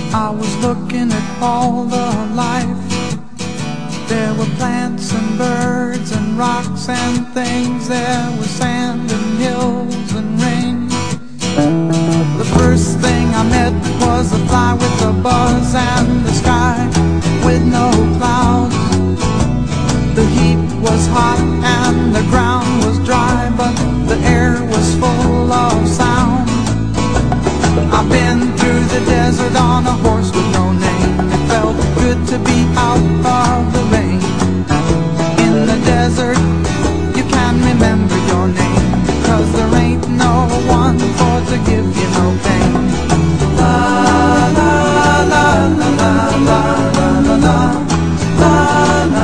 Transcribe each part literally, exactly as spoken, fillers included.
I was looking at all the life. There were plants and birds and rocks and things. There was sand and hills and rain. The first thing I met was a fly with a buzz and the sky with no clouds. The heat was hot and the ground was dry, but the air was full of sound. I've been through the desert on a horse with no name. It felt good to be out of the rain. In the desert, you can remember your name, 'cause there ain't no one for to give you no pain. La la la la la la la la la la.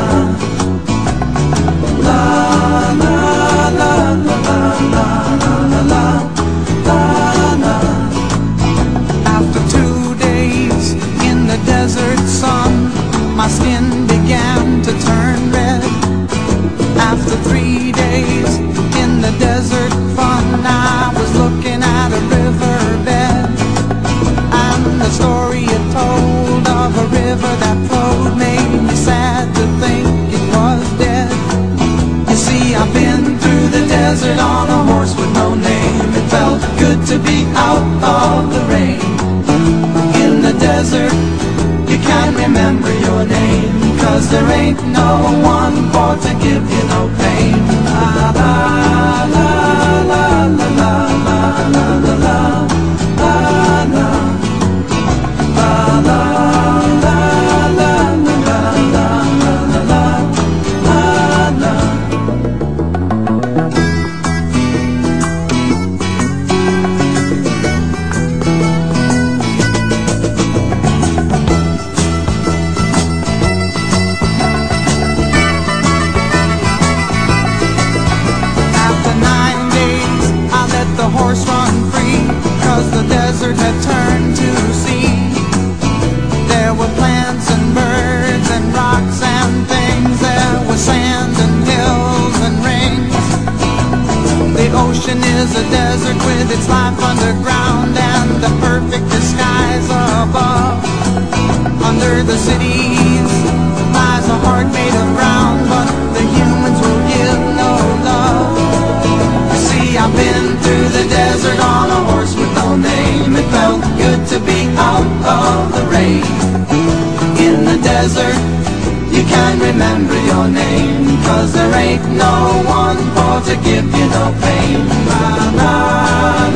La la la la la la la la la. After two days in the desert sun, my skin began to turn red. After three days in the desert fun, I was looking at a riverbed, and the story it told of a river that flowed made me sad to think it was dead. You see, I've been through the desert on a horse with no name. It felt good to be out of the rain. In the desert, you can't remember your name, 'cause there ain't no one for to give you no pain. La la la la la la la la la la la la la la la la la la la la. The horse run free, 'cause the desert had turned to sea. There were plants and birds and rocks and things. There was sand and hills and rings. The ocean is a desert with its life underground and the perfect disguise above. Under the cities lies a heart made of brown, but the humans will give no love. You see, I've been through the desert on a horse with no name. It felt good to be out of the rain. In the desert, you can't remember your name, 'cause there ain't no one for to give you no pain. La, la,